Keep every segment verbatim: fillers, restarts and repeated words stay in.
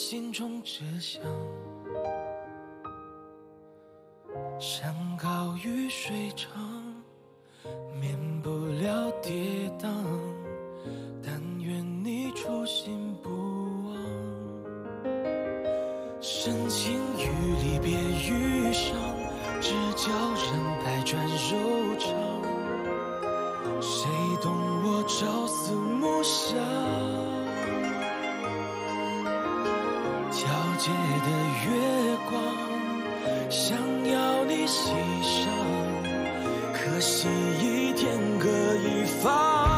心中志向。山高雨水长，免不了跌宕，但愿你初心不忘。深情与离别遇上，只叫人百转柔肠。谁懂我朝思暮想？皎洁的月光，想要你欣赏，可惜一天各一方。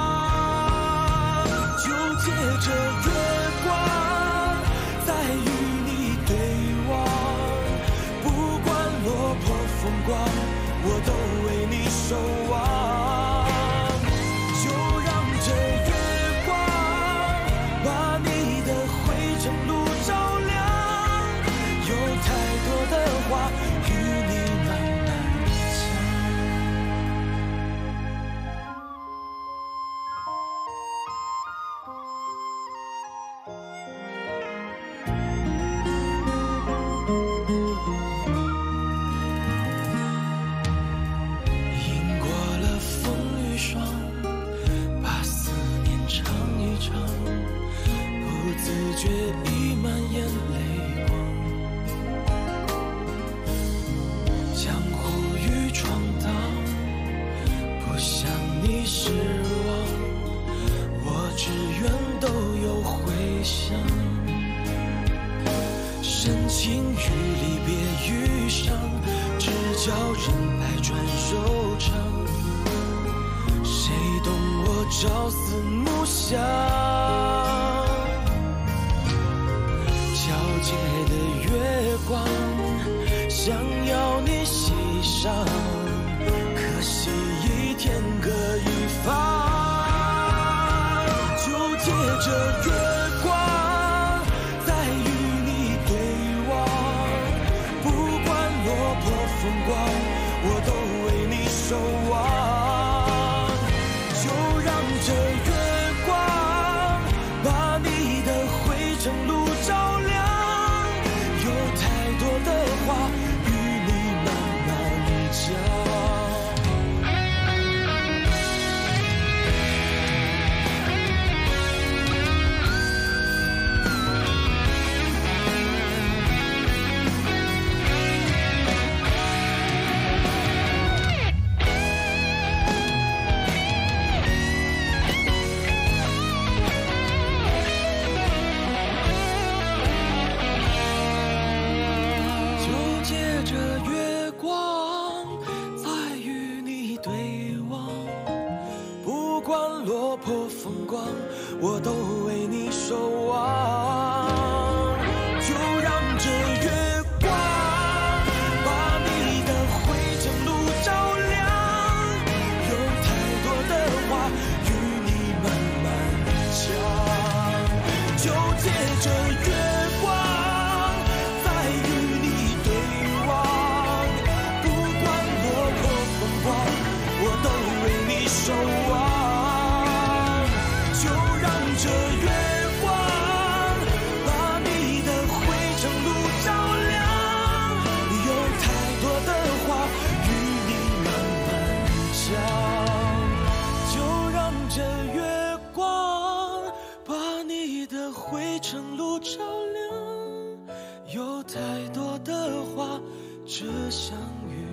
就借着月光，再与你对望，不管落魄风光，我都为你守望。就让这月光把你的灰尘路照亮，有太多的话与你慢慢赢过了风雨霜，把思念尝一尝，不自觉已满眼泪光。江湖与闯荡，不想你失望，我只愿都有回响。深情与离别遇上，只叫人百转柔肠。谁懂我朝思暮想？皎洁的月光，想要你欣赏，可惜一天各一方。就借着月光，再与你对望，不管落魄风光，我都为你守望。就让这月光把你的灰尘路照亮，有太多的话与你慢慢讲。就借着月光，再与你对望，不管落魄风光，我都为你守望。就让这月光把你的灰尘路照亮，有太多的话与你慢慢讲。就借着月光，再与你对望，不管落魄风光，我都为你守望。就让这月光把你的灰尘路照亮，有太多的话与你慢慢讲。就让这月光把你的灰尘路照亮，有太多的话只想与